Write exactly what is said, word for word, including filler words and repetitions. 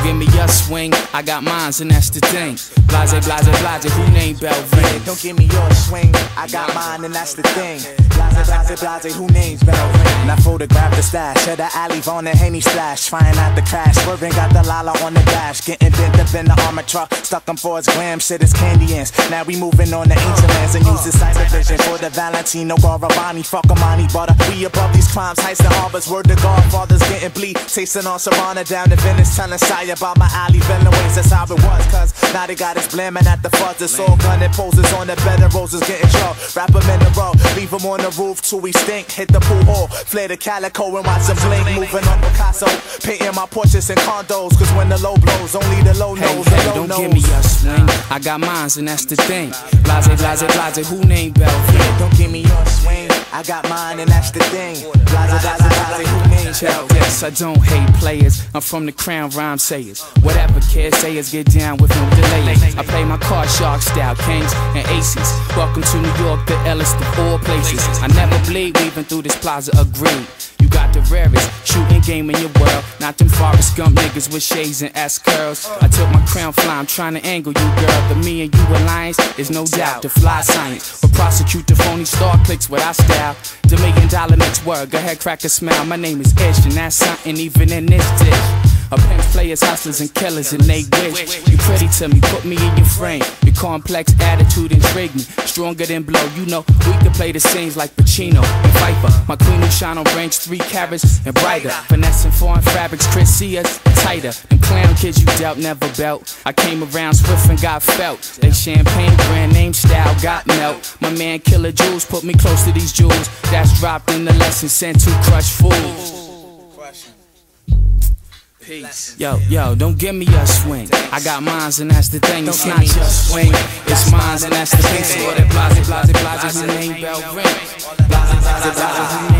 give me your swing, I got mines and that's the thing. Blase, blase, blase, who named Belvin? Don't give me your swing, I got mine and that's the thing. Blase, blase, blase, who names Belvin? Now photograph the stash, of the alley on the Henny splash. Trying out the crash, swerving, got the Lala on the dash. Getting bent up in the armor truck, stuck them for his glam, shit is candy ants. Now we moving on the ancient lands and use the cyber vision for the Valentino Garavani. Fuck Amani butter, we above these crimes, heists and harbors. Word to Godfathers getting bleed, tasting on Savannah down to Venice. Telling Sire about my alley, villain ways, that's how it was. Cause now they got us blamming at the fuzz. It's all gunning poses on the bed of roses getting drunk. Wrap them in the row, leave them on the roof till we stink. Hit the pool hall, flare the calico and watch them blink. Moving on Picasso, painting my portraits and condos. Cause when the low blows, only the low knows. Hey, hey, don't give me your swing, I got mines and that's the thing. Blase, blase, blase, who named Belvin? Don't give me your swing, I got mine and that's the thing. Blase, blase, blase, who named Belvin? Yes, I don't hate players, I'm from the crown rhyme sayers. Whatever kids sayers, get down with no delay. I play my card shark style, kings and aces. Welcome to New York, the Ellis of all places. I never bleed, weaving through this plaza, agreed. You got the rarest shooting game in your world. Not them Forrest Gump niggas with shades and S curls. I took my crown fly, I'm trying to angle you, girl. The me and you alliance is no doubt the fly science. But prosecute the phony star clicks with our style. The million dollar next word, go ahead, crack a smile. My name is Ish, and that's something even in this dish. A pimps, players, hustlers, and killers, and they wish you pretty to me, put me in your frame. Your complex attitude intrigue me, stronger than blow. You know we can play the scenes like Pacino and Viper. My queen who shine on range three carats and brighter. Finessing foreign fabrics, Chris see us tighter. Them clown kids you dealt never belt. I came around swift and got felt. They champagne brand name style got melt. My man Killer Jules put me close to these jewels. That's dropped in the lesson sent to crush fools. Peace. Yo, yo, don't give me your swing. I got mines and that's the thing. It's not your swing, it's mines and that's the thing. So that blase, blase, blase, who named Belvin? Blase, blase, blase, who named